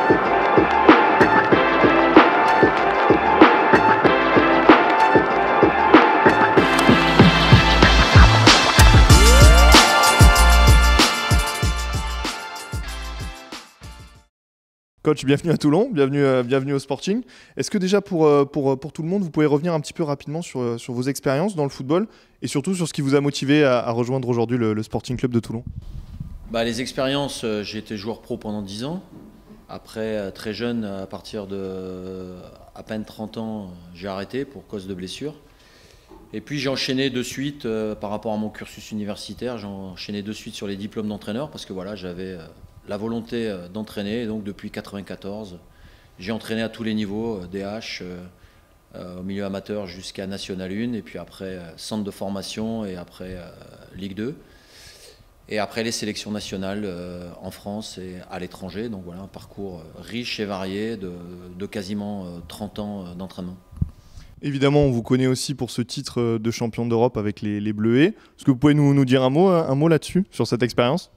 Coach, bienvenue à Toulon, bienvenue au Sporting. Est-ce que déjà pour tout le monde, vous pouvez revenir un petit peu rapidement sur vos expériences dans le football et surtout sur ce qui vous a motivé à rejoindre aujourd'hui le Sporting Club de Toulon? Les expériences, j'ai été joueur pro pendant 10 ans. Après, très jeune, à partir de à peine 30 ans, j'ai arrêté pour cause de blessure. Et puis j'ai enchaîné de suite par rapport à mon cursus universitaire, j'ai enchaîné de suite sur les diplômes d'entraîneur parce que voilà, j'avais la volonté d'entraîner. Et donc depuis 1994, j'ai entraîné à tous les niveaux, DH, au milieu amateur jusqu'à National 1, et puis après centre de formation et après Ligue 2. Et après les sélections nationales en France et à l'étranger. Donc voilà, un parcours riche et varié de quasiment 30 ans d'entraînement. Évidemment, on vous connaît aussi pour ce titre de champion d'Europe avec les Bleuets. Est-ce que vous pouvez nous dire un mot là-dessus, sur cette expérience?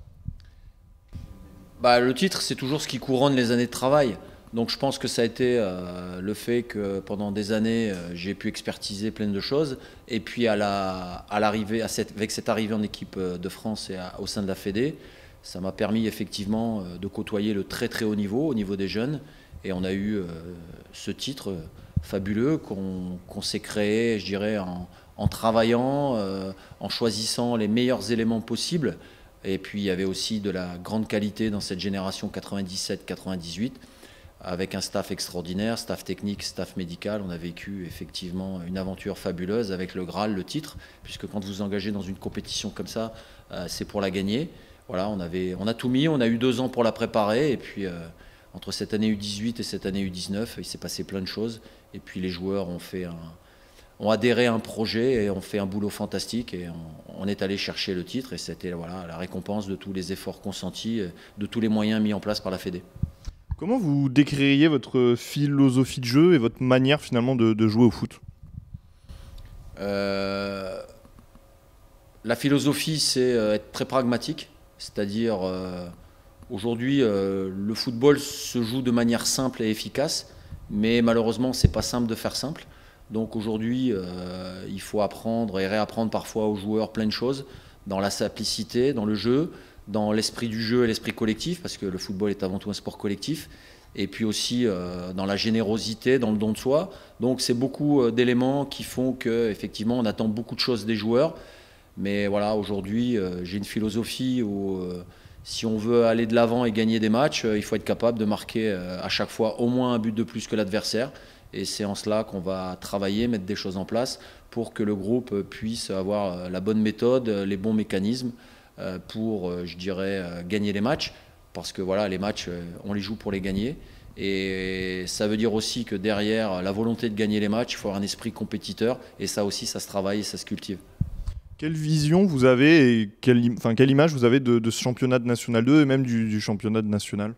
Le titre, c'est toujours ce qui couronne les années de travail. Donc je pense que ça a été le fait que pendant des années, j'ai pu expertiser plein de choses. Et puis avec cette arrivée en équipe de France et au sein de la Fédé, ça m'a permis effectivement de côtoyer le très très haut niveau, au niveau des jeunes. Et on a eu ce titre fabuleux qu'on s'est créé, je dirais, en travaillant, en choisissant les meilleurs éléments possibles. Et puis il y avait aussi de la grande qualité dans cette génération 97-98, avec un staff extraordinaire, staff technique, staff médical. On a vécu effectivement une aventure fabuleuse avec le Graal, le titre, puisque quand vous engagez dans une compétition comme ça, c'est pour la gagner. Voilà, on a tout mis, on a eu 2 ans pour la préparer, et puis entre cette année U18 et cette année U19, il s'est passé plein de choses. Et puis les joueurs ont adhéré à un projet et ont fait un boulot fantastique, et on est allé chercher le titre, et c'était voilà, la récompense de tous les efforts consentis, de tous les moyens mis en place par la Fédé. Comment vous décririez votre philosophie de jeu et votre manière finalement de jouer au foot? La philosophie, c'est être très pragmatique, c'est-à-dire aujourd'hui le football se joue de manière simple et efficace, mais malheureusement c'est pas simple de faire simple. Donc aujourd'hui il faut apprendre et réapprendre parfois aux joueurs plein de choses, dans la simplicité, dans le jeu, dans l'esprit du jeu et l'esprit collectif, parce que le football est avant tout un sport collectif, et puis aussi dans la générosité, dans le don de soi. Donc c'est beaucoup d'éléments qui font qu'effectivement on attend beaucoup de choses des joueurs. Mais voilà, aujourd'hui j'ai une philosophie où si on veut aller de l'avant et gagner des matchs, il faut être capable de marquer à chaque fois au moins un but de plus que l'adversaire. Et c'est en cela qu'on va travailler, mettre des choses en place pour que le groupe puisse avoir la bonne méthode, les bons mécanismes pour, je dirais, gagner les matchs. Parce que voilà, les matchs, on les joue pour les gagner. Et ça veut dire aussi que derrière la volonté de gagner les matchs, il faut avoir un esprit compétiteur. Et ça aussi, ça se travaille et ça se cultive. Quelle vision vous avez et quelle image vous avez de ce championnat de National 2 et même du championnat de National?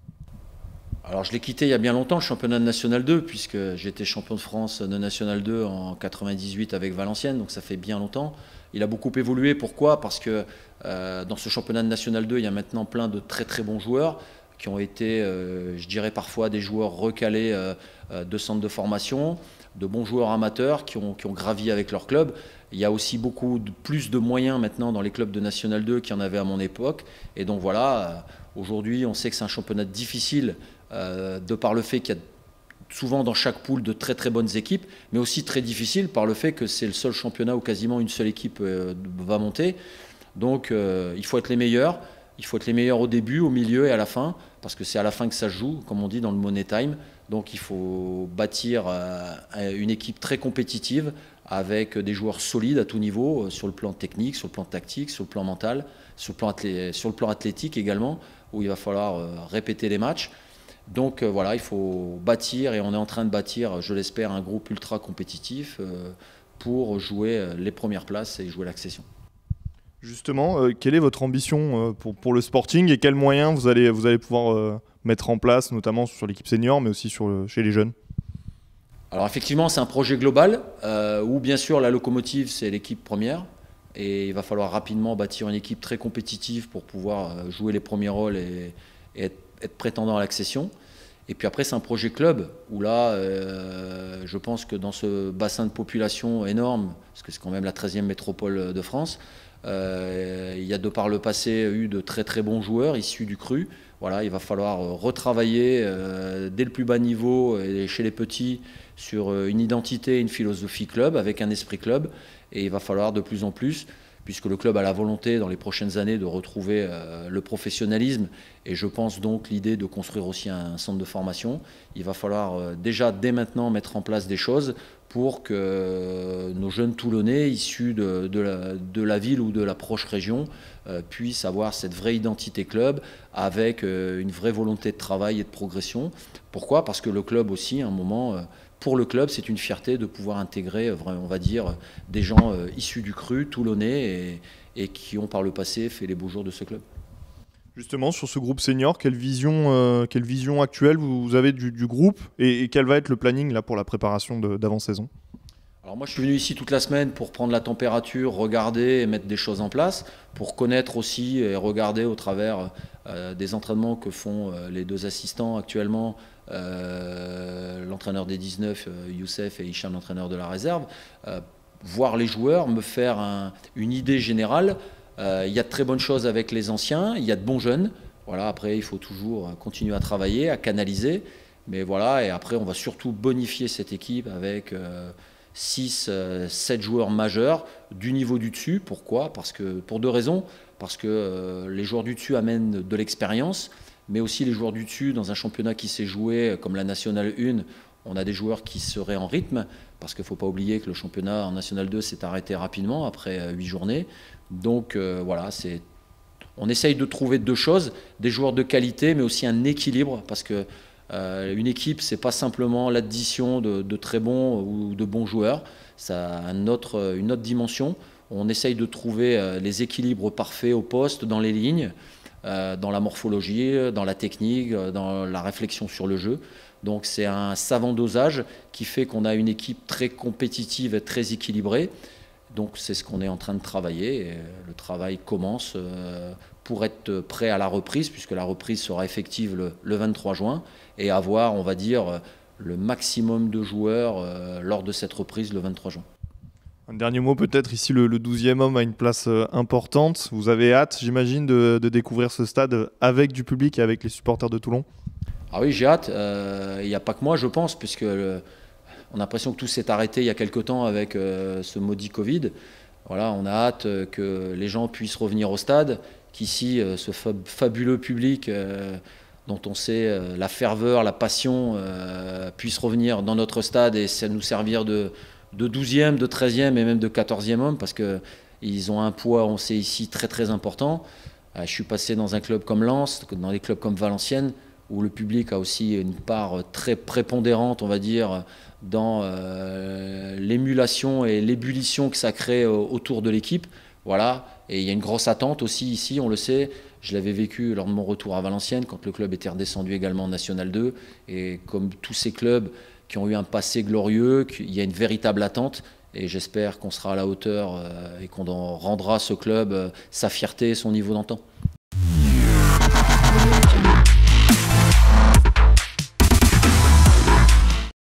Alors je l'ai quitté il y a bien longtemps, le championnat de National 2, puisque j'étais champion de France de National 2 en 98 avec Valenciennes, donc ça fait bien longtemps. Il a beaucoup évolué, pourquoi? Parce que dans ce championnat de National 2, il y a maintenant plein de très très bons joueurs qui ont été, je dirais parfois, des joueurs recalés de centres de formation, de bons joueurs amateurs qui ont gravi avec leur club. Il y a aussi plus de moyens maintenant dans les clubs de National 2 qu'il y en avait à mon époque. Et donc voilà, aujourd'hui on sait que c'est un championnat difficile de par le fait qu'il y a souvent dans chaque poule de très très bonnes équipes, mais aussi très difficile par le fait que c'est le seul championnat où quasiment une seule équipe va monter. Donc il faut être les meilleurs. Il faut être les meilleurs au début, au milieu et à la fin, parce que c'est à la fin que ça se joue, comme on dit dans le Money Time. Donc il faut bâtir une équipe très compétitive avec des joueurs solides à tout niveau, sur le plan technique, sur le plan tactique, sur le plan mental, sur le plan athlétique également, où il va falloir répéter les matchs. Donc voilà, il faut bâtir, et on est en train de bâtir, je l'espère, un groupe ultra compétitif pour jouer les premières places et jouer l'accession. Justement, quelle est votre ambition pour le Sporting et quels moyens vous allez pouvoir mettre en place, notamment sur l'équipe senior, mais aussi chez les jeunes? Alors effectivement, c'est un projet global où bien sûr la locomotive, c'est l'équipe première. Et il va falloir rapidement bâtir une équipe très compétitive pour pouvoir jouer les premiers rôles et être prétendant à l'accession. Et puis après, c'est un projet club où là, je pense que dans ce bassin de population énorme, parce que c'est quand même la 13e métropole de France, il y a de par le passé eu de très très bons joueurs issus du cru. Voilà, il va falloir retravailler dès le plus bas niveau et chez les petits sur une identité, une philosophie club avec un esprit club. Et il va falloir de plus en plus, puisque le club a la volonté dans les prochaines années de retrouver le professionnalisme, et je pense donc l'idée de construire aussi un centre de formation. Il va falloir déjà dès maintenant mettre en place des choses pour que nos jeunes Toulonnais issus de la ville ou de la proche région puissent avoir cette vraie identité club avec une vraie volonté de travail et de progression. Pourquoi? Parce que le club aussi, à un moment, pour le club, c'est une fierté de pouvoir intégrer, on va dire, des gens issus du cru, toulonnais, et qui ont par le passé fait les beaux jours de ce club. Justement, sur ce groupe senior, quelle vision actuelle vous avez du groupe et quel va être le planning là, pour la préparation d'avant-saison? Alors moi, je suis venu ici toute la semaine pour prendre la température, regarder et mettre des choses en place, pour connaître aussi et regarder au travers des entraînements que font les deux assistants actuellement, l'entraîneur des 19, Youssef, et Hicham, l'entraîneur de la réserve, voir les joueurs, me faire une idée générale. Il y a de très bonnes choses avec les anciens, il y a de bons jeunes. Voilà, après, il faut toujours continuer à travailler, à canaliser. Mais voilà, et après, on va surtout bonifier cette équipe avec 6, 7 joueurs majeurs du niveau du dessus. Pourquoi? Pour deux raisons. Parce que les joueurs du dessus amènent de l'expérience, mais aussi les joueurs du dessus, dans un championnat qui s'est joué comme la Nationale 1, on a des joueurs qui seraient en rythme, parce qu'il ne faut pas oublier que le championnat en National 2 s'est arrêté rapidement, après 8 journées. Donc voilà, on essaye de trouver deux choses, des joueurs de qualité, mais aussi un équilibre, parce que une équipe, ce n'est pas simplement l'addition de très bons ou de bons joueurs, ça a une autre dimension. On essaye de trouver les équilibres parfaits au poste, dans les lignes, dans la morphologie, dans la technique, dans la réflexion sur le jeu. Donc c'est un savant dosage qui fait qu'on a une équipe très compétitive et très équilibrée. Donc c'est ce qu'on est en train de travailler. Et le travail commence pour être prêt à la reprise, puisque la reprise sera effective le 23 juin, et avoir, on va dire, le maximum de joueurs lors de cette reprise le 23 juin. Un dernier mot peut-être, ici le 12e homme a une place importante. Vous avez hâte, j'imagine, de découvrir ce stade avec du public et avec les supporters de Toulon? Ah oui, j'ai hâte. Il n'y a pas que moi, je pense, puisque on a l'impression que tout s'est arrêté il y a quelque temps avec ce maudit Covid. Voilà, on a hâte que les gens puissent revenir au stade, qu'ici, ce fabuleux public dont on sait la ferveur, la passion, puisse revenir dans notre stade et nous servir de 12e, de 13e et même de 14e homme, parce qu'ils ont un poids, on sait ici, très très important. Je suis passé dans un club comme Lens, dans des clubs comme Valenciennes, où le public a aussi une part très prépondérante, on va dire, dans l'émulation et l'ébullition que ça crée autour de l'équipe. Voilà. Et il y a une grosse attente aussi ici, on le sait. Je l'avais vécu lors de mon retour à Valenciennes, quand le club était redescendu également en National 2. Et comme tous ces clubs qui ont eu un passé glorieux, il y a une véritable attente. Et j'espère qu'on sera à la hauteur et qu'on rendra ce club sa fierté et son niveau d'antan.